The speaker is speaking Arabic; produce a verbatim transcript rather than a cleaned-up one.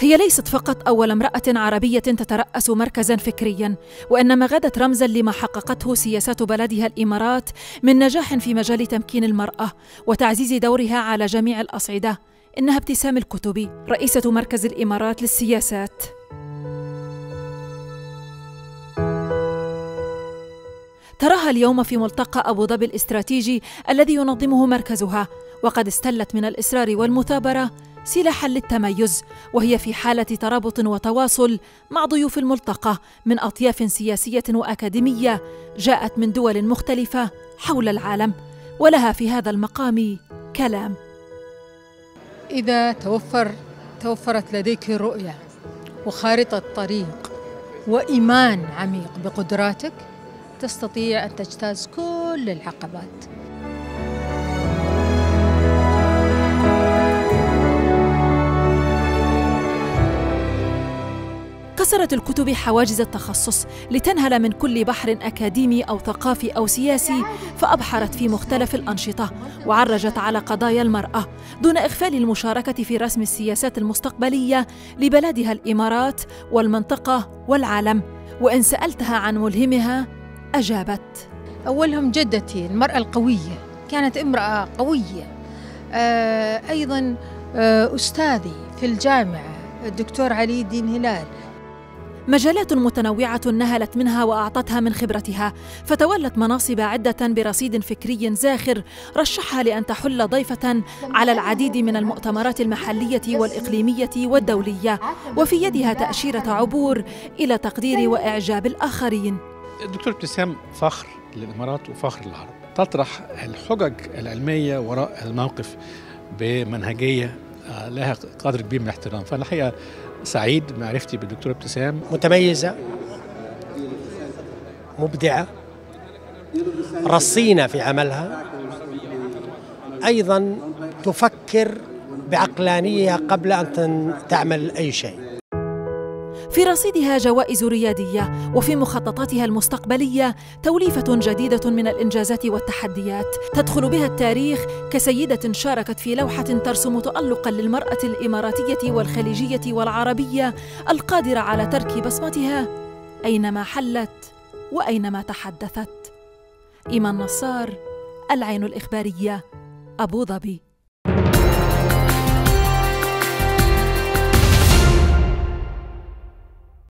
هي ليست فقط أول امرأة عربية تترأس مركزاً فكرياً، وإنما غدت رمزاً لما حققته سياسات بلدها الإمارات من نجاح في مجال تمكين المرأة وتعزيز دورها على جميع الأصعدة. إنها ابتسام الكتبي، رئيسة مركز الإمارات للسياسات. تراها اليوم في ملتقى أبو ظبي الاستراتيجي الذي ينظمه مركزها، وقد استلت من الإصرار والمثابرة سلاحاً للتميز، وهي في حالة ترابط وتواصل مع ضيوف الملتقى من أطياف سياسية وأكاديمية جاءت من دول مختلفة حول العالم، ولها في هذا المقام كلام. إذا توفر توفرت لديك رؤية وخارطة طريق وإيمان عميق بقدراتك، تستطيع أن تجتاز كل العقبات. كسرت الكتب حواجز التخصص لتنهل من كل بحر أكاديمي أو ثقافي أو سياسي، فأبحرت في مختلف الأنشطة وعرجت على قضايا المرأة دون إغفال المشاركة في رسم السياسات المستقبلية لبلدها الإمارات والمنطقة والعالم. وإن سألتها عن ملهمها أجابت: أولهم جدتي المرأة القوية، كانت امرأة قوية. آه أيضاً آه أستاذي في الجامعة الدكتور علي الدين هلال. مجالات متنوعة نهلت منها وأعطتها من خبرتها، فتولت مناصب عدة برصيد فكري زاخر رشحها لأن تحل ضيفة على العديد من المؤتمرات المحلية والإقليمية والدولية، وفي يدها تأشيرة عبور إلى تقدير وإعجاب الآخرين. الدكتور ابتسام فخر للإمارات وفخر للعرب، تطرح الحجج العلمية وراء الموقف بمنهجية لها قدر كبير من الاحترام. فأنا الحقيقة سعيد بمعرفتي بالدكتورة ابتسام. متميزة، مبدعة، رصينة في عملها، أيضا تفكر بعقلانية قبل أن تعمل أي شيء. في رصيدها جوائز ريادية، وفي مخططاتها المستقبلية توليفة جديدة من الإنجازات والتحديات تدخل بها التاريخ كسيدة شاركت في لوحة ترسم تألقاً للمرأة الإماراتية والخليجية والعربية القادرة على ترك بصمتها أينما حلت وأينما تحدثت. إيمان نصار، العين الإخبارية، أبو ظبي.